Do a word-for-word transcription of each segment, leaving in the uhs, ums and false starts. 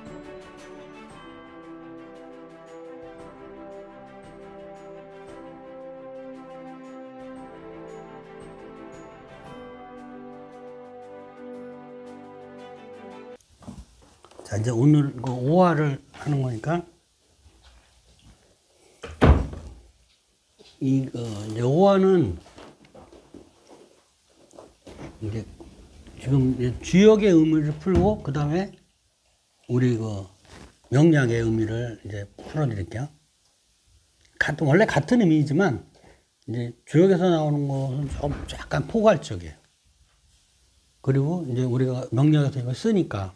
자, 이제 오늘 그 오화를 하는 거니까, 이, 어, 이제 오화는, 이제, 지금 이제 주역의 의미를 풀고, 그 다음에, 우리 그, 명약의 의미를 이제 풀어드릴게요. 같은, 원래 같은 의미이지만, 이제, 주역에서 나오는 것은 좀 약간 포괄적이에요. 그리고 이제 우리가 명약에서 이걸 쓰니까,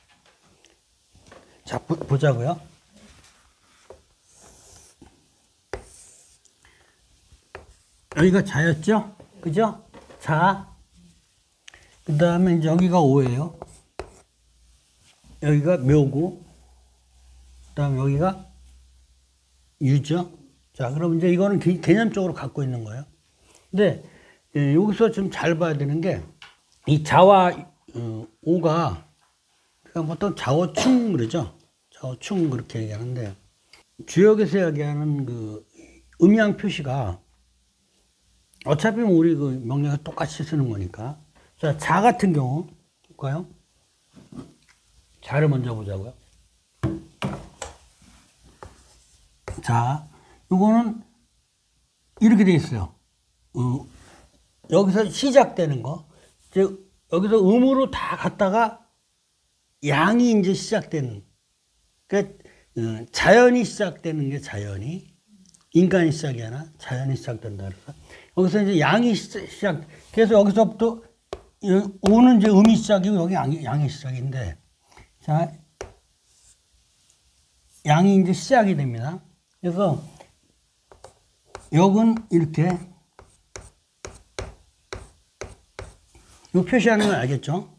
자, 보, 보자고요. 여기가 자였죠? 그죠? 자. 그 다음에 이제 여기가 오예요. 여기가 묘고. 그 다음에 여기가 유죠? 자, 그럼 이제 이거는 개, 개념적으로 갖고 있는 거예요. 근데 예, 여기서 좀 잘 봐야 되는 게, 이 자와 어, 오가, 그러니까 보통 자오충 그러죠? 자오충 그렇게 얘기하는데, 주역에서 얘기하는 그 음양 표시가 어차피 우리 그 명령을 똑같이 쓰는 거니까. 자, 자 같은 경우 볼까요? 자를 먼저 보자고요. 자, 요거는 이렇게 돼 있어요. 어, 여기서 시작되는 거, 이제 여기서 음으로 다 갔다가 양이 이제 시작되는, 그러니까 어, 자연이 시작되는 게 자연이, 인간이 시작이 하나, 자연이 시작된다 그래서 여기서 이제 양이 시작, 그래서 여기서부터 오는 이제 음이 시작이고 여기 양이, 양이 시작인데, 자, 양이 이제 시작이 됩니다. 그래서 역은 이렇게, 이 표시하는 건 알겠죠?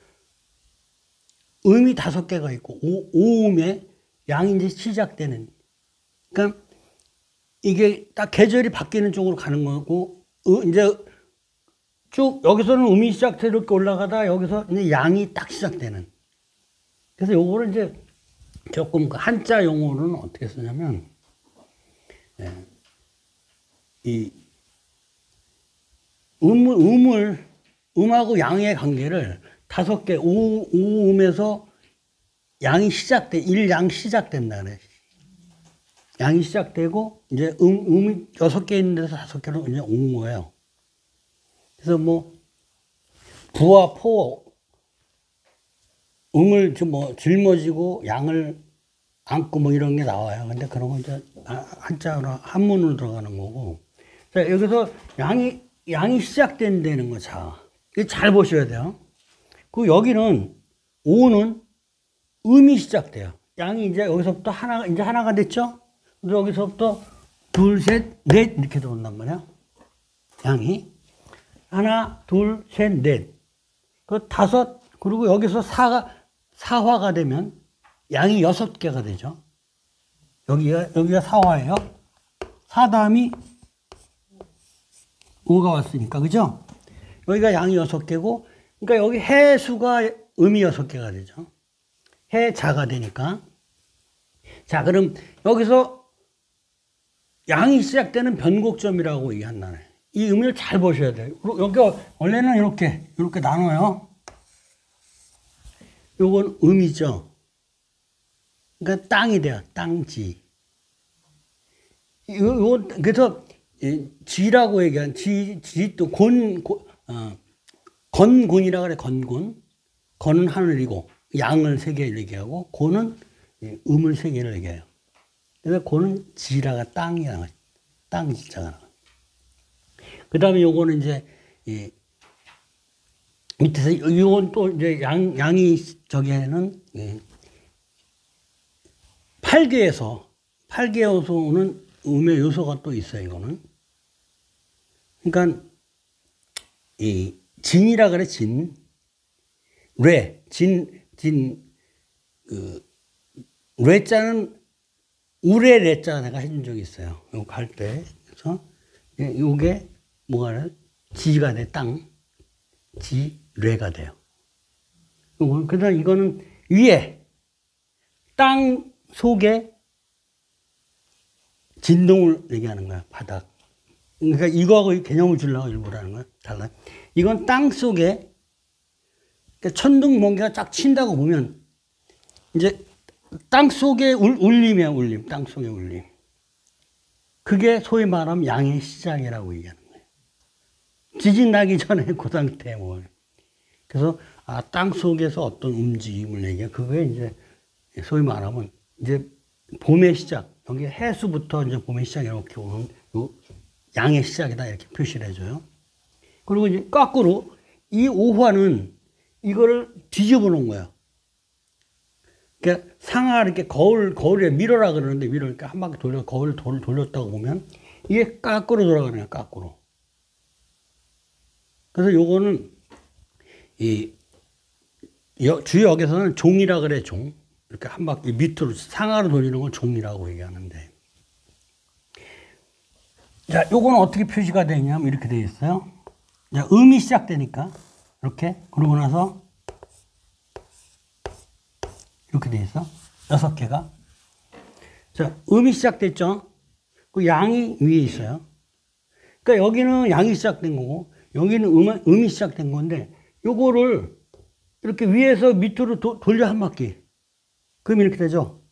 음이 다섯 개가 있고, 오, 오음에 양이 이제 시작되는. 그러니까 이게 딱 계절이 바뀌는 쪽으로 가는 거고, 어, 이제 쭉 여기서는 음이 시작돼 이렇게 올라가다 여기서 이제 양이 딱 시작되는. 그래서 요거를 이제 조금 그 한자 용어로는 어떻게 쓰냐면, 예, 이 음을, 음을, 음하고 양의 관계를 다섯 개, 오, 오음에서 양이 시작돼, 일양 시작된다 그래. 양이 시작되고, 이제 음, 음이 여섯 개 있는 데서 다섯 개로 이제 온 거예요. 그래서 뭐, 부와 포, 음을 뭐 짊어지고 양을 안고 뭐 이런 게 나와요. 근데 그런 건 이제 한자로, 한문으로 들어가는 거고. 자, 여기서 양이, 양이 시작된다는 거, 자. 이거 잘 보셔야 돼요. 그 여기는, 오는 음이 시작돼요. 양이 이제 여기서부터 하나, 이제 하나가 됐죠? 여기서부터 둘, 셋, 넷 이렇게 들어온단 말이야. 양이. 하나, 둘, 셋, 넷. 그 다섯, 그리고 여기서 사가, 사화가 되면 양이 여섯 개가 되죠. 여기가, 여기가 사화예요. 사 다음이 오가 왔으니까, 그죠? 여기가 양이 여섯 개고, 그러니까 여기 해수가 음이 여섯 개가 되죠. 해자가 되니까. 자, 그럼 여기서 양이 시작되는 변곡점이라고 얘기한다네. 이 의미를 잘 보셔야 돼요. 여기 원래는 이렇게 이렇게 나눠요. 요건 음이죠. 그러니까 땅이 돼요. 땅지. 요, 요 그래서 지라고 얘기한 지, 지 또 곤, 곤 어, 건곤이라 그래. 건곤. 건은 하늘이고 양을 세 개를 얘기하고 곤은 음을 세 개를 얘기해요. 그래서 곤은 지라가 땅이야. 땅 지자가 나와. 그 다음에 요거는 이제, 이, 밑에서, 요건 또 이제 양, 양이 저기에는, 예, 팔 개에서, 팔 개에서 오는 음의 요소가 또 있어요, 이거는. 그러니까, 이, 진이라 그래, 진. 뢰, 진, 진, 그, 뢰자는 우레 레자 내가 해준 적이 있어요. 요거 갈 때. 그래서, 요게 뭐가 지가 돼, 땅. 지, 뢰가 돼요. 요거, 그다음 이거는 위에, 땅 속에 진동을 얘기하는 거야, 바닥. 그러니까 이거하고 개념을 주려고 일부러 하는 거야. 달라. 이건 땅 속에 그러니까 천둥 번개가 쫙 친다고 보면 이제 땅 속에 울, 울림이야, 울림. 땅 속의 울림. 그게 소위 말하면 양의 시작이라고 얘기하는 거예요. 지진 나기 전에 그 상태 뭐. 그래서 아, 땅 속에서 어떤 움직임을 얘기해. 그게 이제 소위 말하면 이제 봄의 시작. 여기 해수부터 이제 봄의 시작 이렇게 오는 요 양의 시작이다 이렇게 표시를 해줘요. 그리고 이제 거꾸로 이 오화는 이거를 뒤집어 놓은 거야. 그러니까 상하 이렇게 거울 거울에 미러라 그러는데 미러 이렇게 한 바퀴 돌려 거울 돌 돌렸다고 보면 이게 거꾸로 돌아가는 거야, 거꾸로. 그래서 요거는 이 주역에서는 종이라 그래, 종. 이렇게 한 바퀴 밑으로 상하로 돌리는 걸 종이라고 얘기하는데. 자, 요거는 어떻게 표시가 되냐면 이렇게 되어 있어요. 자, 음이 시작되니까 이렇게 그러고 나서 이렇게 되어 있어. 여섯 개가. 자, 음이 시작됐죠. 그 양이 위에 있어요. 그러니까 여기는 양이 시작된 거고 여기는 음, 음이 시작된 건데 요거를 이렇게 위에서 밑으로 도, 돌려 한 바퀴. 그럼 이렇게 되죠.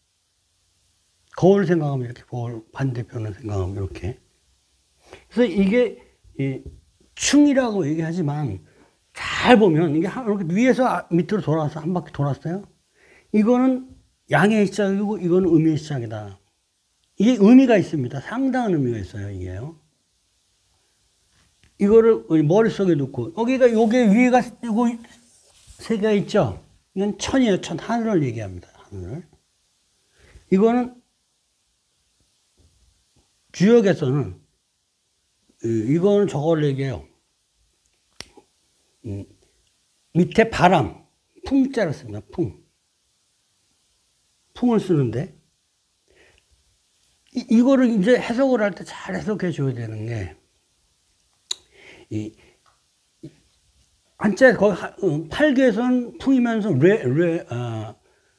거울 생각하면 이렇게, 거울 반대편을 생각하면 이렇게. 그래서 이게 이 충이라고 얘기하지만 잘 보면 이게 이렇게 위에서 밑으로 돌아서 한 바퀴 돌았어요. 이거는 양의 시작이고 이거는 음의 시작이다. 이게 의미가 있습니다. 상당한 의미가 있어요, 이게요. 이거를 머릿속에 넣고 여기가 요게 위에가 이거 세 개가 있죠. 이건 천이에요. 천, 하늘을 얘기합니다. 하늘을. 이거는 주역에서는 이거는 저걸 얘기해요. 음, 밑에 바람, 풍자를 씁니다. 풍. 풍을 쓰는데 이, 이거를 이제 해석을 할 때 잘 해석해 줘야 되는 게 이 한자 거기 팔 개선 풍이면서 레, 레, 아,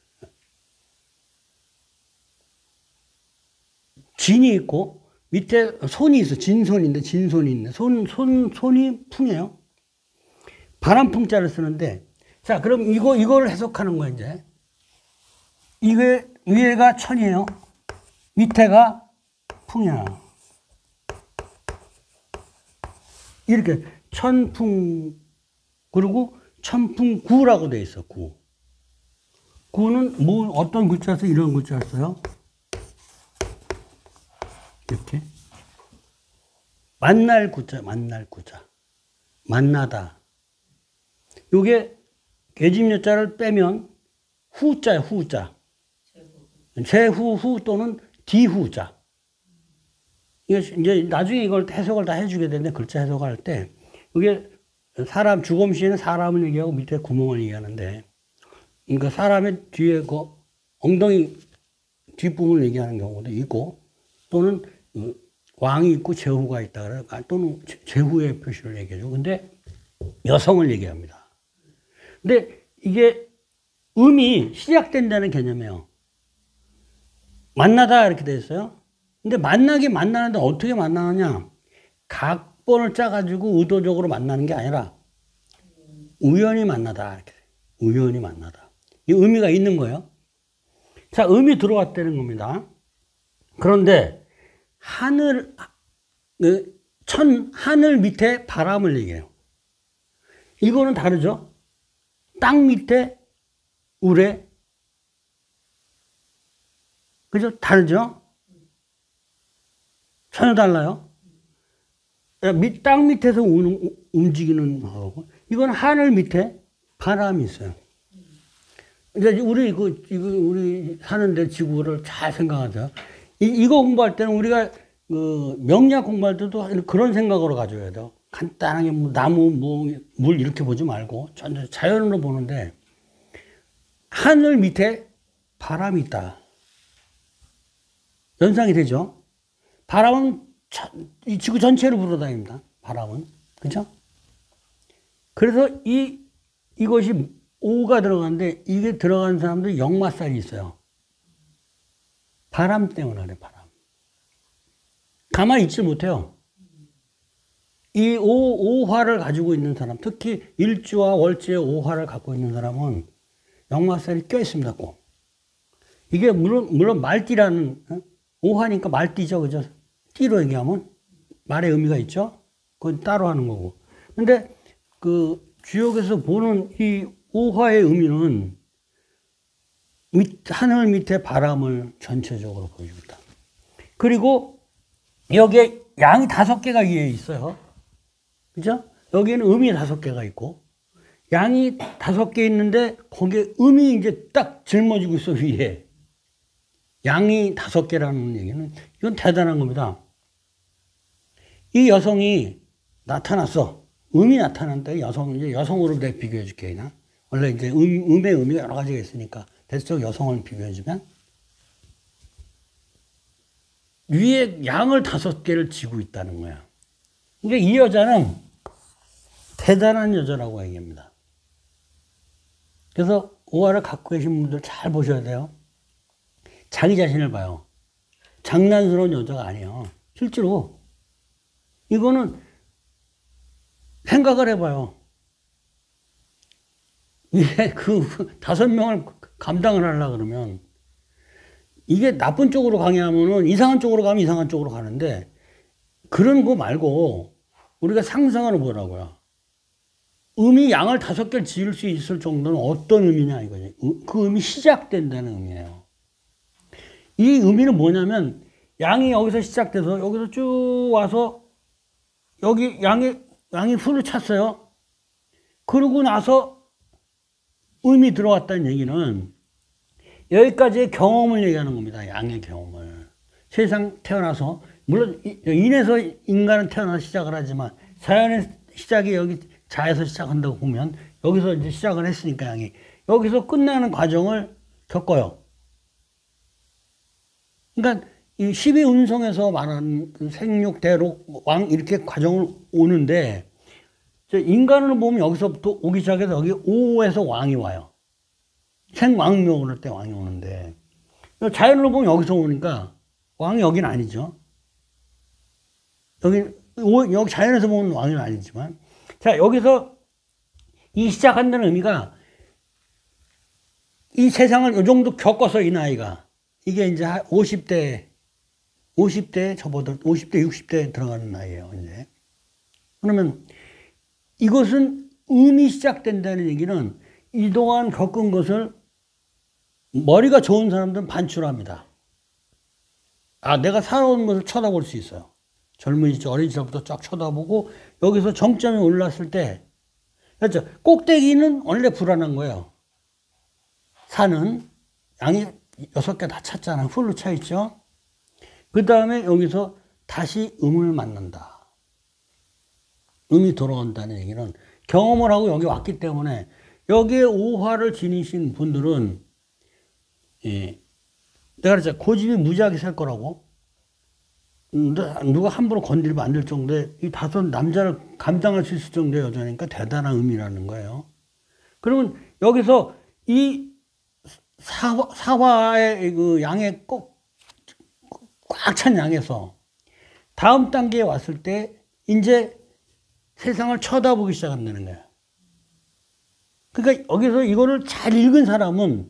진이 있고 밑에 손이 있어. 진손인데 진손이 있네. 손, 손, 손이 풍이에요. 바람풍자를 쓰는데 자, 그럼 이거, 이걸 해석하는 거야, 이제. 이게 위에가 천이에요. 밑에가 풍이야. 이렇게 천풍 그리고 천풍구라고 돼 있어. 구. 구는 뭐 어떤 글자 써? 이런 글자 써요. 이렇게 만날 구자, 만날 구자. 만나다. 요게 계집여자를 빼면 후자야, 후자. 제후, 후 또는 디후자. 이제 나중에 이걸 해석을 다 해주게 되는데, 글자 해석할 때, 이게 사람, 주검시에는 사람을 얘기하고 밑에 구멍을 얘기하는데, 그러니까 사람의 뒤에 그 엉덩이 뒷부분을 얘기하는 경우도 있고, 또는 왕이 있고 제후가 있다 그래요. 또는 제후의 표시를 얘기해줘. 근데 여성을 얘기합니다. 근데 이게 음이 시작된다는 개념이에요. 만나다 이렇게 돼 있어요. 근데 만나긴 만나는데 어떻게 만나느냐? 각본을 짜가지고 의도적으로 만나는 게 아니라 우연히 만나다 이렇게. 우연히 만나다. 이 의미가 있는 거예요. 자, 음이 들어왔다는 겁니다. 그런데 하늘, 천, 하늘 밑에 바람을 얘기해요. 이거는 다르죠? 땅 밑에 우레. 그죠? 다르죠? 전혀 달라요. 땅 밑에서 우는, 움직이는 거고, 이건 하늘 밑에 바람이 있어요. 이제 우리, 그, 이거, 우리 사는데 지구를 잘 생각하세요. 이, 이거 공부할 때는 우리가, 그, 명리학 공부할 때도 그런 생각으로 가져야 돼요. 간단하게 뭐 나무, 뭐, 물 이렇게 보지 말고, 전체 자연으로 보는데, 하늘 밑에 바람이 있다. 연상이 되죠? 바람은 이 지구 전체를 불어다닙니다. 바람은. 그죠? 그래서 이, 이것이 오가 들어가는데 이게 들어간 사람들 역마살이 있어요. 바람 때문에 그래, 바람. 가만히 있지 못해요. 이 오, 오화를 가지고 있는 사람, 특히 일주와 월지의 오화를 갖고 있는 사람은 역마살이 껴있습니다, 꼭. 이게 물론, 물론 말띠라는, 어? 오화니까 말띠죠, 그죠? 띠로 얘기하면 말의 의미가 있죠? 그건 따로 하는 거고. 근데 그 주역에서 보는 이 오화의 의미는 밑, 하늘 밑에 바람을 전체적으로 보여줍니다. 그리고 여기에 양이 다섯 개가 위에 있어요. 그죠? 여기에는 음이 다섯 개가 있고, 양이 다섯 개 있는데, 거기에 음이 이제 딱 짊어지고 있어, 위에. 양이 다섯 개라는 얘기는, 이건 대단한 겁니다. 이 여성이 나타났어. 음이 나타난다. 여성, 이제 여성으로 내가 비교해 줄게, 그냥. 원래 이제 음, 음의 의미가 여러 가지가 있으니까, 대체적 여성을 비교해 주면, 위에 양을 다섯 개를 쥐고 있다는 거야. 그러니까 이 여자는 대단한 여자라고 얘기합니다. 그래서 오화를 갖고 계신 분들 잘 보셔야 돼요. 자기 자신을 봐요. 장난스러운 여자가 아니에요. 실제로 이거는 생각을 해봐요. 이게 그 다섯 명을 감당을 하려고 그러면 이게 나쁜 쪽으로 강요하면은 이상한 쪽으로 가면 이상한 쪽으로 가는데 그런 거 말고 우리가 상상을 해보라고요. 음이 양을 다섯 개를 지을 수 있을 정도는 어떤 의미냐 이거지. 그 음이 시작된다는 의미예요. 이 의미는 뭐냐면 양이 여기서 시작돼서 여기서 쭉 와서 여기 양이 양이 풀을 찼어요. 그러고 나서 음이 들어왔다는 얘기는 여기까지의 경험을 얘기하는 겁니다. 양의 경험을. 세상 태어나서 물론 인에서 인간은 태어나서 시작을 하지만 자연의 시작이 여기 자에서 시작한다고 보면 여기서 이제 시작을 했으니까 양이 여기서 끝나는 과정을 겪어요. 그러니까 이 십이 운성에서 말하는 생육, 대록, 왕 이렇게 과정을 오는데 인간을 보면 여기서부터 오기 시작해서 여기 오에서 왕이 와요. 생왕묘 그럴 때 왕이 오는데 자연을 보면 여기서 오니까 왕이 여기는 아니죠. 여기 여기 자연에서 보면 왕은 아니지만 자 여기서 이 시작한다는 의미가 이 세상을 이 정도 겪어서 이 나이가 이게 이제 오십 대 오십 대 접어들 오십 대 육십 대에 들어가는 나이예요. 이제 그러면 이것은 음이 시작된다는 얘기는 이동안 겪은 것을 머리가 좋은 사람들은 반출합니다. 아, 내가 살아온 것을 쳐다볼 수 있어요. 젊은 시절, 어린 시절부터 쫙 쳐다보고 여기서 정점이 올랐을 때 그렇죠. 꼭대기는 원래 불안한 거예요. 산은 양이 여섯 개 다 찼잖아요. 풀로 차 있죠. 그 다음에 여기서 다시 음을 만난다. 음이 돌아온다는 얘기는 경험을 하고 여기 왔기 때문에 여기에 오화를 지니신 분들은 예, 내가 그랬잖아. 고집이 무지하게 셀 거라고. 누가 함부로 건드리면 안 될 정도의 이 다섯 남자를 감당할 수 있을 정도의 여자니까 대단한 의미라는 거예요. 그러면 여기서 이 사화, 사화의 그 양에 꼭 꽉 찬 양에서 다음 단계에 왔을 때 이제 세상을 쳐다보기 시작한다는 거예요. 그러니까 여기서 이거를 잘 읽은 사람은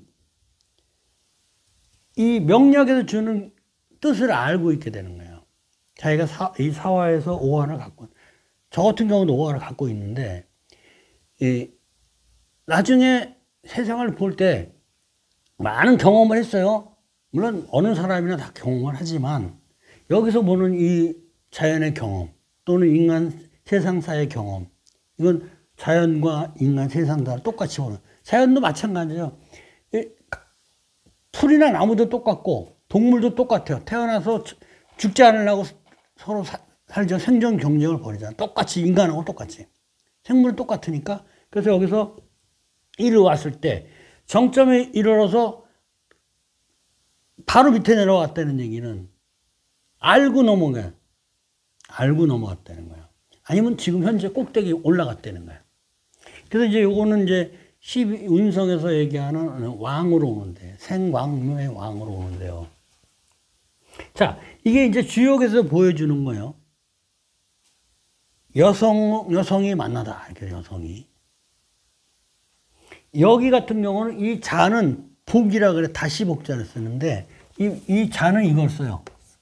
이 명략에서 주는 뜻을 알고 있게 되는 거예요. 자기가 사, 이 사화에서 오화를 갖고, 저 같은 경우도 오화를 갖고 있는데, 이, 나중에 세상을 볼 때 많은 경험을 했어요. 물론 어느 사람이나 다 경험을 하지만, 여기서 보는 이 자연의 경험, 또는 인간 세상사의 경험, 이건 자연과 인간 세상사를 똑같이 보는, 자연도 마찬가지예요. 풀이나 나무도 똑같고 동물도 똑같아요. 태어나서 죽지 않으려고 서로 사, 살죠. 생존 경쟁을 벌이잖아요. 똑같이 인간하고 똑같이. 생물은 똑같으니까. 그래서 여기서 이리 왔을 때 정점에 이르러서 바로 밑에 내려왔다는 얘기는 알고 넘어가 알고 넘어갔다는 거예요. 아니면 지금 현재 꼭대기 올라갔다는 거예요. 그래서 이제 요거는 이제 십운성에서 얘기하는 왕으로 오는데 생왕묘의 왕으로 오는데요. 자, 이게 이제 주역에서 보여주는 거예요. 여성, 여성이 만나다. 이렇게 여성이. 여기 같은 경우는 이 자는 복이라 그래. 다시 복자를 쓰는데, 이, 이 자는 이걸 써요.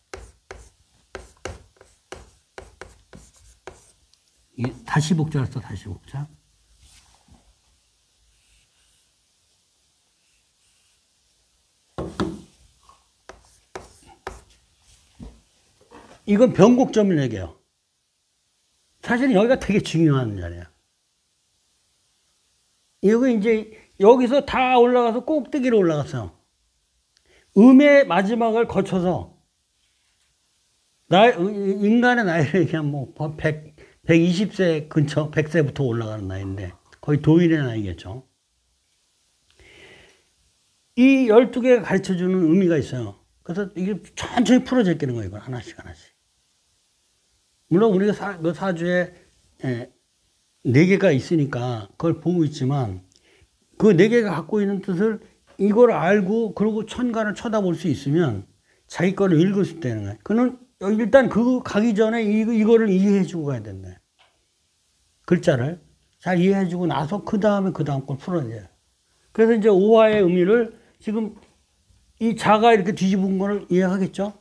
이 다시 복자를 써, 다시 복자. 이건 변곡점을 얘기해요. 사실은 여기가 되게 중요한 자리야. 여기 이제 여기서 다 올라가서 꼭대기로 올라갔어요. 음의 마지막을 거쳐서 나 인간의 나이를 얘기하면 뭐 백, 백이십 세 근처, 백 세부터 올라가는 나이인데 거의 도인의 나이겠죠. 이 열두 개가 가르쳐주는 의미가 있어요. 그래서 이게 천천히 풀어져 있는 거예요. 이걸 하나씩 하나씩. 물론 우리가 사, 그 사주에 에, 네 개가 있으니까 그걸 보고 있지만 그 네 개가 갖고 있는 뜻을 이걸 알고 그리고 천간을 쳐다볼 수 있으면 자기 거를 읽을 수 있다는 거예요. 그는 일단 그 가기 전에 이, 이거를 이해해주고 가야 된다. 글자를 잘 이해해주고 나서 그 다음에 그 다음 걸 풀어야 돼요. 그래서 이제 오화의 의미를 지금 이 자가 이렇게 뒤집은 거를 이해하겠죠?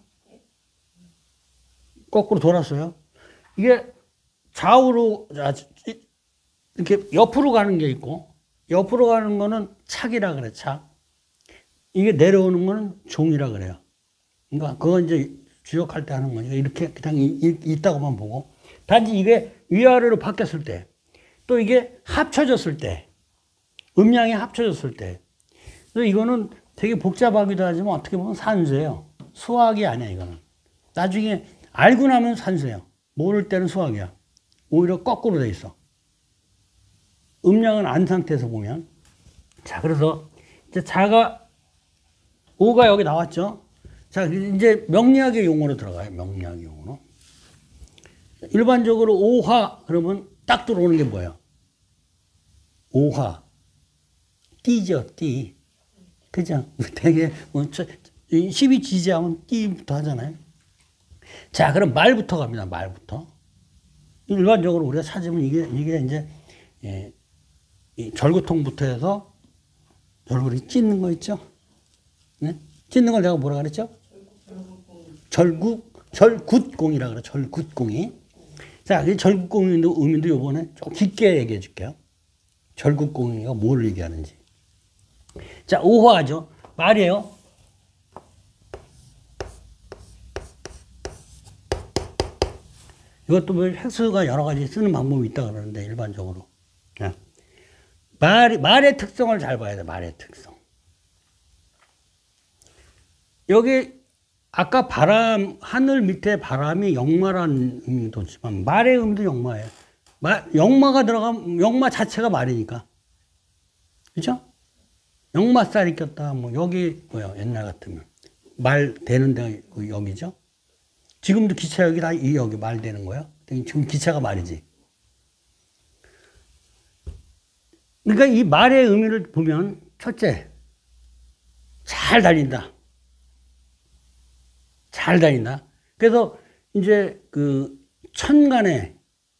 거꾸로 돌았어요. 이게 좌우로 이렇게 옆으로 가는 게 있고 옆으로 가는 거는 착이라 그래, 착. 이게 내려오는 거는 종이라 그래요. 그러니까 그건 이제 주역할 때 하는 거니까 이렇게 그냥 있다고만 보고 단지 이게 위아래로 바뀌었을 때 또 이게 합쳐졌을 때 음양이 합쳐졌을 때 그래서 이거는 되게 복잡하기도 하지만 어떻게 보면 산수예요. 수학이 아니야, 이거는. 나중에 알고 나면 산수예요. 모를 때는 수학이야. 오히려 거꾸로 돼 있어. 음양은 안 상태에서 보면. 자, 그래서 이제 자가, 오가 여기 나왔죠? 자, 이제 명리학의 용어로 들어가요. 명리학의 용어로. 일반적으로 오화, 그러면 딱 들어오는 게 뭐예요? 오화. 띠죠, 띠. 그죠? 되게, 뭐, 십이 지지하면 띠부터 하잖아요. 자, 그럼 말부터 갑니다. 말부터. 일반적으로 우리가 찾으면 이게, 이게 이제, 예, 이 절구통부터 해서, 절구리 찢는 거 있죠? 네? 찢는 걸 내가 뭐라 그랬죠? 절국, 절굿공이라 그래, 절굿공이. 자, 이 절굿공의 의미도 요번에 좀 깊게 얘기해 줄게요. 절굿공이가 뭘 얘기하는지. 자, 오화죠. 말이에요. 이것도 뭐 획수가 여러 가지 쓰는 방법이 있다 그러는데, 일반적으로. 말, 말의 특성을 잘 봐야 돼, 말의 특성. 여기, 아까 바람, 하늘 밑에 바람이 역마라는 의미도 있지만, 말의 의미도 역마예요. 말, 역마가 들어가면, 역마 자체가 말이니까. 그죠? 역마살이 꼈다, 뭐, 여기, 뭐야, 옛날 같으면. 말 되는 데가 여기죠? 지금도 기차역이 다 이 역이 말 되는 거예요? 지금 기차가 말이지. 그러니까 이 말의 의미를 보면, 첫째, 잘 달린다. 잘 다닌다. 그래서 이제 그 천간에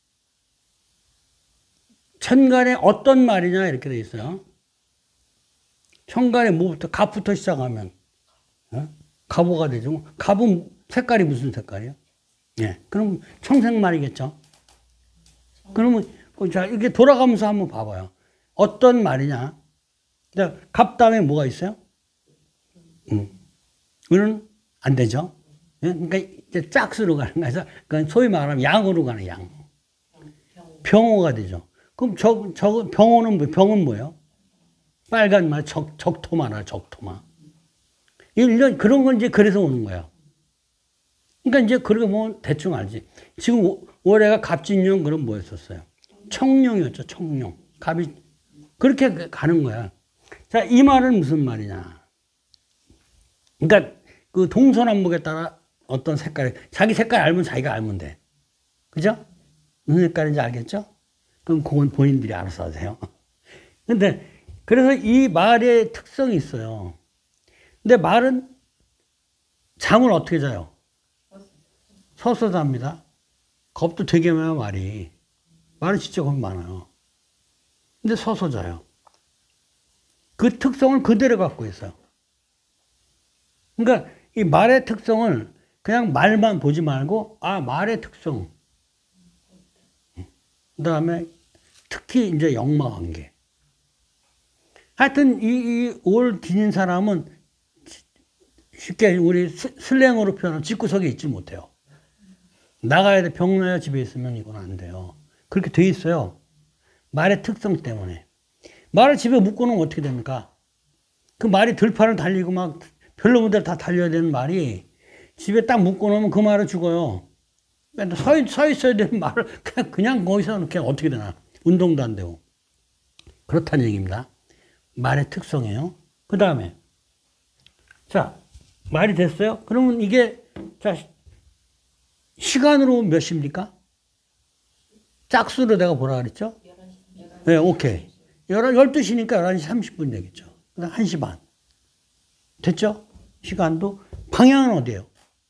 천간에 어떤 말이냐 이렇게 돼 있어요. 천간에 뭐부터 갑부터 시작하면 어? 갑오가 되죠. 갑은 색깔이 무슨 색깔이요? 예. 그럼 청색말이겠죠. 그러면 자 이렇게 돌아가면서 한번 봐봐요. 어떤 말이냐? 갑 다음에 뭐가 있어요? 음. 은은 안 되죠. 그러니까 이제 짝수로 가는 거에서 그건 소위 말하면 양으로 가는 양. 병호가 되죠. 그럼 저, 저 병호는 뭐, 병은 뭐예요? 빨간 말, 적, 적토마나, 적토마. 이런, 그런 건 이제 그래서 오는 거야. 그러니까 이제 그러고 보면 대충 알지. 지금 올해가 갑진년 그럼 뭐였었어요? 청룡이었죠, 청룡. 갑이, 그렇게 가는 거야. 자, 이 말은 무슨 말이냐. 그러니까 그 동서남북에 따라 어떤 색깔, 자기 색깔 알면 자기가 알면 돼. 그죠? 무슨 색깔인지 알겠죠? 그럼 그건 본인들이 알아서 하세요. 근데, 그래서 이 말의 특성이 있어요. 근데 말은 잠을 어떻게 자요? 서서 잡니다. 겁도 되게 많아요, 말이. 말은 진짜 겁이 많아요. 근데 서서 자요. 그 특성을 그대로 갖고 있어요. 그러니까 이 말의 특성을 그냥 말만 보지 말고, 아, 말의 특성. 그 다음에 특히 이제 역마 관계. 하여튼 이, 이 올 지닌 사람은 쉽게 우리 슬랭으로 표현하면 집구석에 있지 못해요. 나가야 돼. 병나야 집에 있으면 이건 안 돼요. 그렇게 돼 있어요. 말의 특성 때문에. 말을 집에 묶어놓으면 어떻게 됩니까? 그 말이 들판을 달리고 막 별로 문대로 다 달려야 되는 말이 집에 딱 묶어놓으면 그 말은 죽어요. 서, 서 있어야 되는 말을 그냥, 그냥 거기서 이렇게 어떻게 되나. 운동도 안 되고. 그렇다는 얘기입니다. 말의 특성이에요. 그 다음에. 자, 말이 됐어요? 그러면 이게, 자, 시간으로 몇 시입니까? 짝수로 내가 보라 그랬죠? 네, 오케이. 열두 시니까 열한 시 삼십 분 되겠죠. 그다음 한 시 반. 됐죠? 시간도. 방향은 어디예요?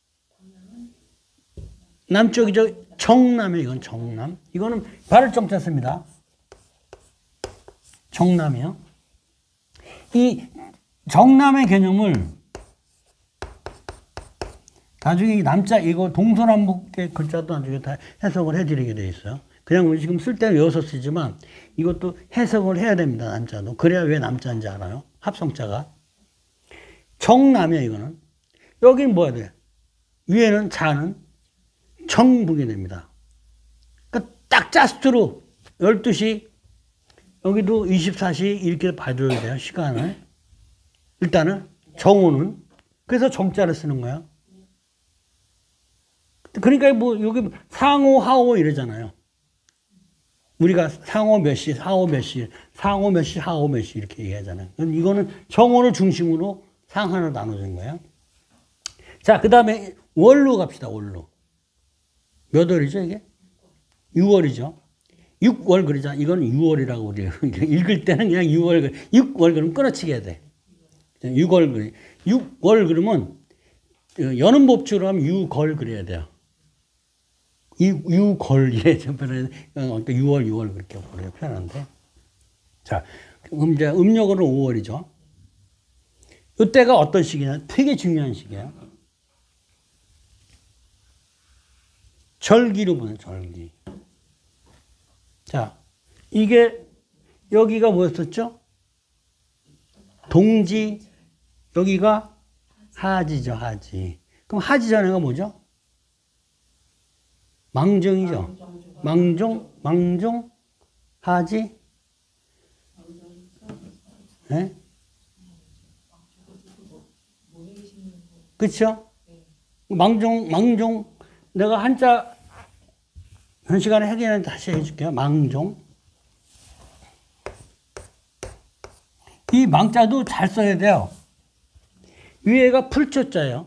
남쪽이죠. 정남이에요. 이건 정남. 이거는 발을 정자 씁니다. 정남이요. 이 정남의 개념을 나중에 남자 이거 동서남북의 글자도 나중에 다 해석을 해드리게 돼 있어요. 그냥 지금 쓸 때 외워서 쓰지만 이것도 해석을 해야 됩니다. 남자도. 그래야 왜 남자인지 알아요. 합성자가. 정남이야 이거는. 여기는 뭐야 돼? 위에는 자는 정북이 됩니다. 그러니까 딱 짜스트로 열두 시 여기도 이십사 시 이렇게 봐줘야 돼요. 시간을. 일단은 정오는. 그래서 정자를 쓰는 거야. 그러니까 뭐 여기 상호 하호 이러잖아요. 우리가 상호 몇 시, 하호 몇 시, 상호 몇 시, 하호 몇 시 이렇게 얘기하잖아요. 이거는 정오를 중심으로 상하로 나눠진 거예요. 자, 그 다음에 월로 갑시다. 월로. 몇 월이죠 이게? 유월이죠. 육월 그러자. 이건 유월이라고 그래요. 읽을 때는 그냥 유월. 육월 그러면 끊어치게 해야 돼. 유월 그래. 육월 그러면 여는 법칙으로 하면 유걸 그래야 돼요. 유걸 이래죠. 그러니까 유월 유월 그렇게 표현하는데. 자, 그럼 이제 음력으로는 오월이죠. 이때가 어떤 시기냐? 되게 중요한 시기예요. 절기로 보는 절기. 자, 이게 여기가 뭐였었죠? 동지, 여기가 하지죠, 하지. 그럼 하지 전에가 뭐죠? 망종이죠. 망종, 망종, 하지. 네? 그쵸? 망종, 망종. 내가 한자, 한 시간에 해결은 다시 해줄게요. 망종. 이 망자도 잘 써야 돼요. 위에가 풀초자예요.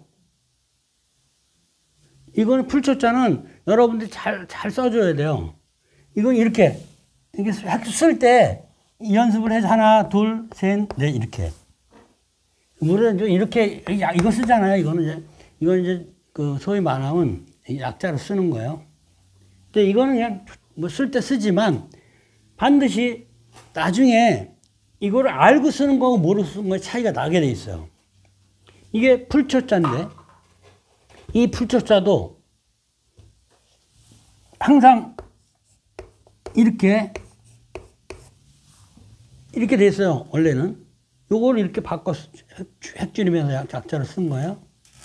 이거는 풀초자는 여러분들이 잘, 잘 써줘야 돼요. 이건 이렇게, 이렇게 쓸 때 연습을 해서 하나, 둘, 셋, 넷, 이렇게. 물론 이렇게, 이거 쓰잖아요. 이거는 이제, 이건 이제 그 소위 말하면 약자로 쓰는 거예요. 근데 이거는 그냥 뭐 쓸 때 쓰지만 반드시 나중에 이거를 알고 쓰는 거하고 모르고 쓰는 거에 차이가 나게 돼 있어요. 이게 풀초자인데 이 풀초자도 항상 이렇게 이렇게 돼 있어요. 원래는 요걸 이렇게 바꿔 획줄이면서 약자로 쓴 거예요.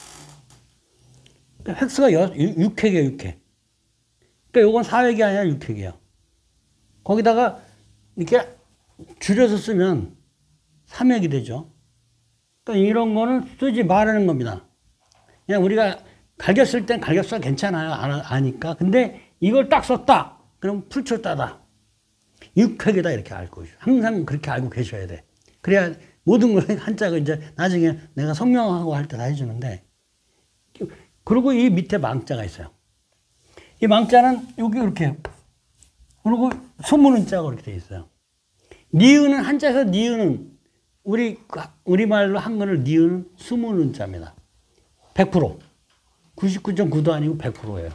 그러니까 획수가 육 획이에요. 육 획. 그러니까 요건 사 획이 아니라 육 획이에요. 거기다가 이렇게 줄여서 쓰면 삼 획이 되죠. 그러니까 이런 거는 쓰지 말라는 겁니다. 그냥 우리가 갈겨 쓸 땐 갈겨서 괜찮아요. 아니까. 근데 이걸 딱 썼다. 그럼 풀초자다. 육 획이다. 이렇게 알고. 항상 그렇게 알고 계셔야 돼. 그래야 모든 걸 한자가 이제 나중에 내가 성명하고 할 때 다 해주는데. 그리고 이 밑에 망자가 있어요. 이 망자는 여기 이렇게. 그리고 소문은 자가 이렇게 돼 있어요. 니은은 한자에서 니은은 우리 우리말로 한글을 니은은 수문은 자입니다. 백 퍼센트. 구십구 점 구도 아니고 백 퍼센트예요.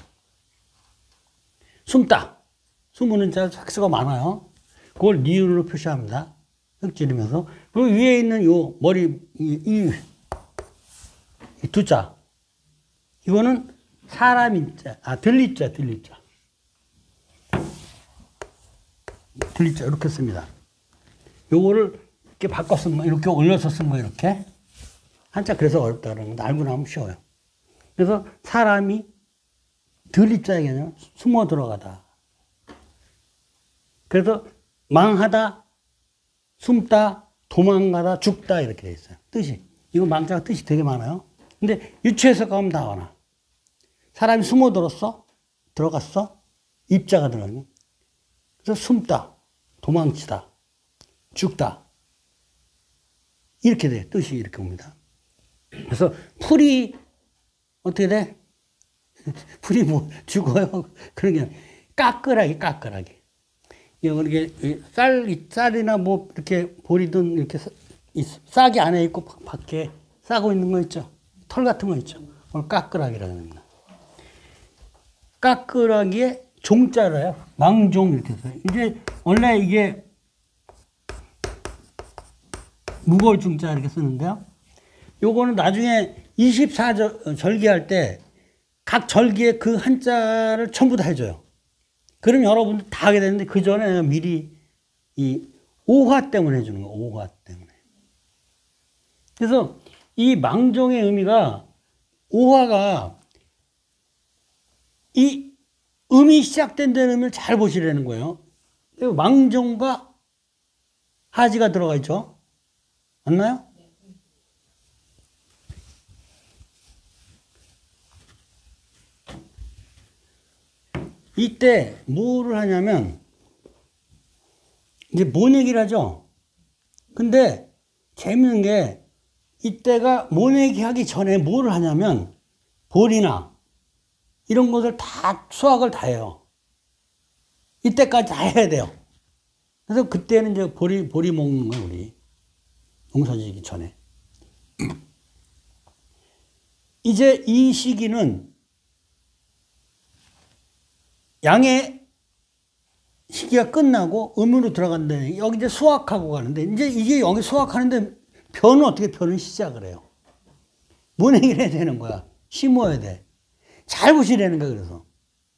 숨다. 숨은 자 획수가 많아요. 그걸 니은으로 표시합니다. 흙지르면서. 그리고 위에 있는 요 머리, 이, 이, 이 두자. 이거는 사람인자, 아, 들리자, 들리자. 들리자, 이렇게 씁니다. 요거를 이렇게 바꿔 쓴 거, 이렇게 올려서 쓴 거, 이렇게. 한자 그래서 어렵다는 건데, 알고 나면 쉬워요. 그래서 사람이 들리자에게 아니라 숨어 들어가다. 그래서 망하다, 숨다, 도망가다, 죽다, 이렇게 돼 있어요. 뜻이. 이거 망자가 뜻이 되게 많아요. 근데 유추해서 가면 다 알아. 사람이 숨어 들었어? 들어갔어? 입자가 들어가네. 그래서 숨다, 도망치다, 죽다. 이렇게 돼. 뜻이 이렇게 옵니다. 그래서 풀이 어떻게 돼? 풀이 뭐 죽어요? 그런 게 까끌하게, 까끌하게. 이렇게 쌀, 쌀이나 뭐 이렇게 보리든 이렇게 싹이 안에 있고 밖에 싸고 있는 거 있죠? 털 같은 거 있죠? 그걸 까끌하기라고 합니다. 까끌하기에 종자로요. 망종 이렇게 써요. 이제 원래 이게 무거울 중자 이렇게 쓰는데요. 요거는 나중에 이십사 절기할 때 각 절기에 그 한자를 전부 다 해줘요. 그럼 여러분들 다 하게 되는데 그 전에 미리 이 오화 때문에 해주는 거예요. 오화 때문에. 그래서 이 망종의 의미가 오화가 이 음이 시작된 데는 의미를 잘 보시라는 거예요. 망종과 하지가 들어가 있죠. 맞나요? 이때 뭐를 하냐면 이제 모내기를 하죠. 근데 재밌는 게 이때가 모내기 하기 전에 뭐를 하냐면 볼이나 이런 것을 다 수학을 다 해요. 이때까지 다 해야 돼요. 그래서 그때는 이제 보리 보리 먹는 거예요, 우리 농사지기 전에. 이제 이 시기는 양의 시기가 끝나고 음으로 들어간다는 여기 이제 수확하고 가는데 이제 이게 여기 수확하는데 변은 어떻게 변을 시작을 해요. 모내기를 해야 되는 거야. 심어야 돼. 잘 보시라는 거야. 그래서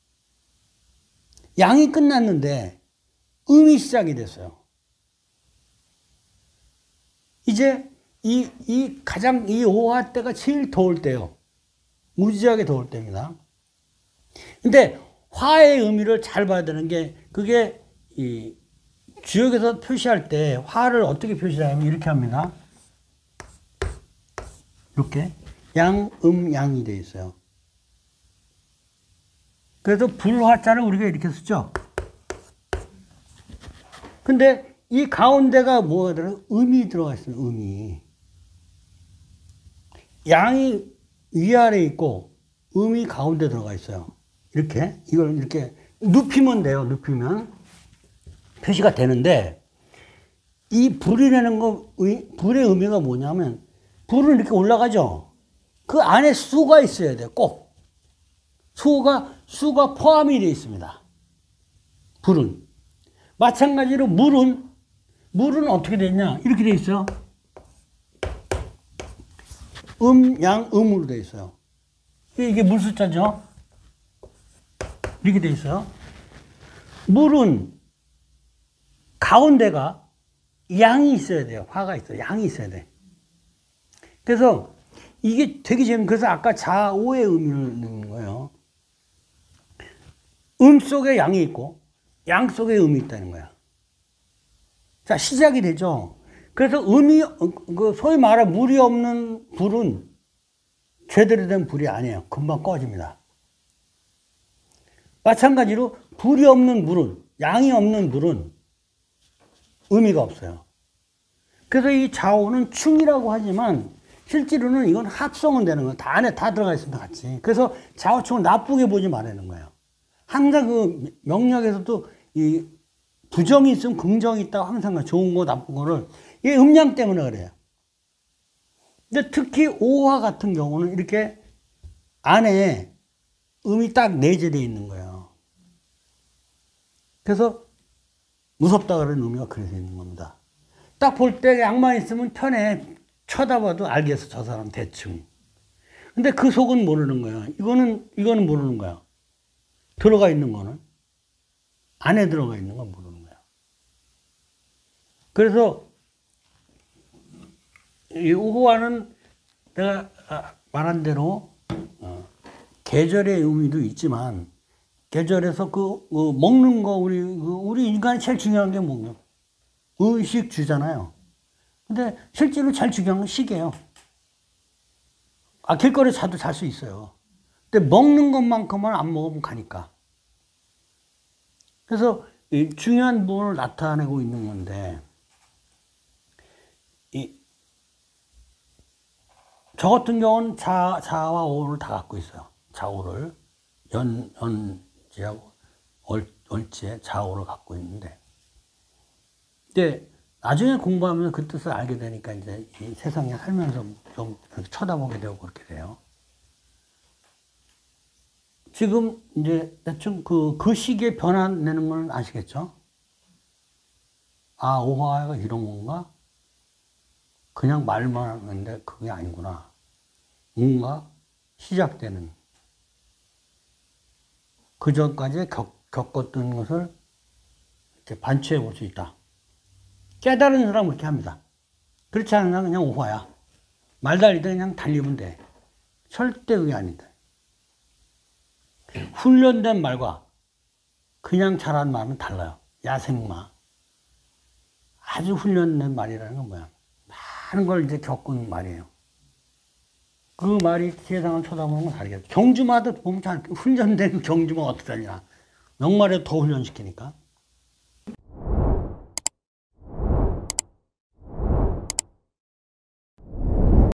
양이 끝났는데 음이 시작이 됐어요. 이제 이, 이 가장 이 오화 때가 제일 더울 때요. 무지하게 더울 때입니다. 근데 화의 의미를 잘 봐야 되는 게 그게 이 주역에서 표시할 때 화를 어떻게 표시하냐면 이렇게 합니다. 이렇게 양, 음, 양이 되어 있어요. 그래서 불화자를 우리가 이렇게 쓰죠. 근데 이 가운데가 뭐가 들어요? 음이 들어가 있어요. 음이. 양이 위아래에 있고 음이 가운데 들어가 있어요. 이렇게 이걸 이렇게 눕히면 돼요. 눕히면 표시가 되는데 이 불이라는 거 불의 의미가 뭐냐면 불은 이렇게 올라가죠. 그 안에 수가 있어야 돼요. 꼭 수가 수가 포함이 되어 있습니다. 불은 마찬가지로 물은 물은 어떻게 되어 있냐? 이렇게 되어 있어요. 음, 양, 음으로 되어 있어요. 이게 물 숫자죠. 이렇게 되어 있어요. 물은 가운데가 양이 있어야 돼요. 화가 있어요. 양이 있어야 돼. 그래서 이게 되게 재밌는, 그래서 아까 자오의 의미를 넣는 거예요. 음 속에 양이 있고 양 속에 음이 있다는 거야. 자, 시작이 되죠. 그래서 음이, 그 소위 말해 물이 없는 불은 제대로 된 불이 아니에요. 금방 꺼집니다. 마찬가지로 불이 없는 물은, 양이 없는 물은 의미가 없어요. 그래서 이 자오는 충이라고 하지만 실제로는 이건 합성은 되는 거예요. 다 안에 다 들어가 있습니다, 같이. 그래서 자오충을 나쁘게 보지 말라는 거예요. 항상 그 명리학에서도 이 부정이 있으면 긍정이 있다고 항상 좋은 거 나쁜 거를 이게 음양 때문에 그래요. 근데 특히 오화 같은 경우는 이렇게 안에 음이 딱 내재되어 있는 거예요. 그래서 무섭다 그런 의미가 그래서 있는 겁니다. 딱 볼 때 양만 있으면 편해. 쳐다봐도 알겠어, 저 사람 대충. 근데 그 속은 모르는 거야. 이거는, 이거는 모르는 거야. 들어가 있는 거는. 안에 들어가 있는 건 모르는 거야. 그래서, 이 우호화는 내가 말한 대로, 어, 계절의 의미도 있지만, 계절에서 그, 그 먹는 거, 우리, 그 우리 인간이 제일 중요한 게 뭐예요? 의식 주잖아요. 근데 실제로 제일 중요한 건 식이에요. 아, 길거리 자도 잘 수 있어요. 근데 먹는 것만큼은 안 먹으면 가니까. 그래서 이 중요한 부분을 나타내고 있는 건데, 이, 저 같은 경우는 자, 자와 오를 다 갖고 있어요. 자오를. 연, 연지하고 월, 월지에 자오를 갖고 있는데. 근데 나중에 공부하면 그 뜻을 알게 되니까 이제 이 세상에 살면서 좀 쳐다보게 되고 그렇게 돼요. 지금 이제 대충 그, 그 시기에 변화내는 건 아시겠죠? 아, 오화가 이런 건가? 그냥 말만 하는데 그게 아니구나. 뭔가 시작되는. 그 전까지 겪, 겪었던 것을 이렇게 반추해 볼 수 있다. 깨달은 사람은 그렇게 합니다. 그렇지 않은 사람은 그냥 오화야. 말 달리든 그냥 달리면 돼. 절대 그게 아니다. 훈련된 말과 그냥 잘한 말은 달라요. 야생마. 아주 훈련된 말이라는 건 뭐야? 많은 걸 이제 겪은 말이에요. 그 말이 세상을 쳐다보는 건 다르겠죠. 경주마다 보면 잘, 훈련된 경주마가 어떻게 되냐. 명말에 더 훈련시키니까.